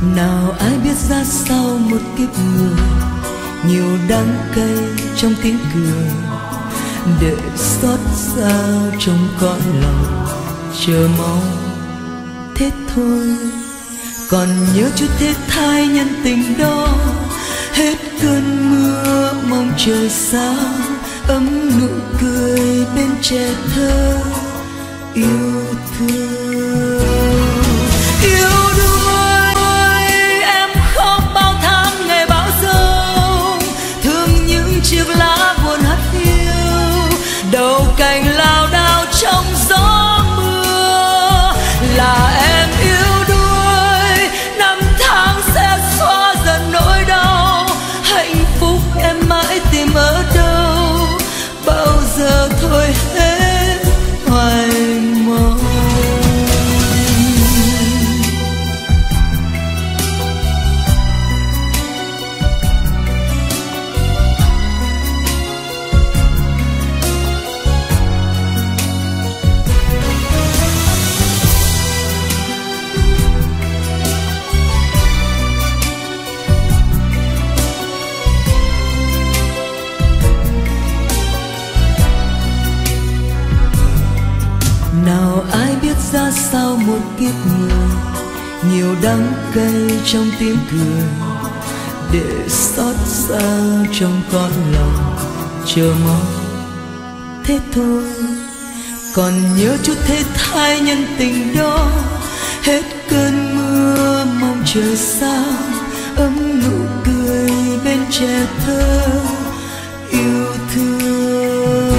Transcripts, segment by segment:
Nào ai biết ra sau một kiếp người, nhiều đắng cay trong tiếng cười, để xót xa trong cõi lòng chờ mong thế thôi. Còn nhớ chút thế thai nhân tình đó, hết cơn mưa mong trời sáng, ấm nụ cười bên trẻ thơ yêu thương. Yêu đuối em khóc bao tháng ngày bão giông, thương những chiếc lá buồn hắt hiu, đầu cành lao đao trong gió mưa. Là em yêu đuối, năm tháng sẽ xóa dần nỗi đau, hạnh phúc em mãi tìm ở đâu, bao giờ thôi hết hoài mong. Nào ai biết ra sao một kiếp người, nhiều đắng cay trong tiếng cười, để xót xa trong cõi lòng chờ mong thế thôi. Còn nhớ chút thế thai nhân tình đó, hết cơn mưa mong trời sáng, ấm nụ cười bên trẻ thơ yêu thương.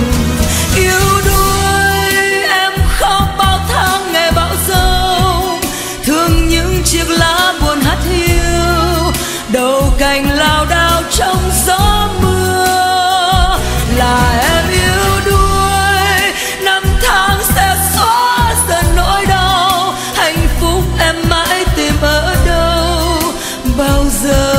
Chiếc lá buồn hắt hiu, đầu cành lao đao trong gió mưa. Là em yêu đuối, năm tháng sẽ xóa dần nỗi đau, hạnh phúc em mãi tìm ở đâu, bao giờ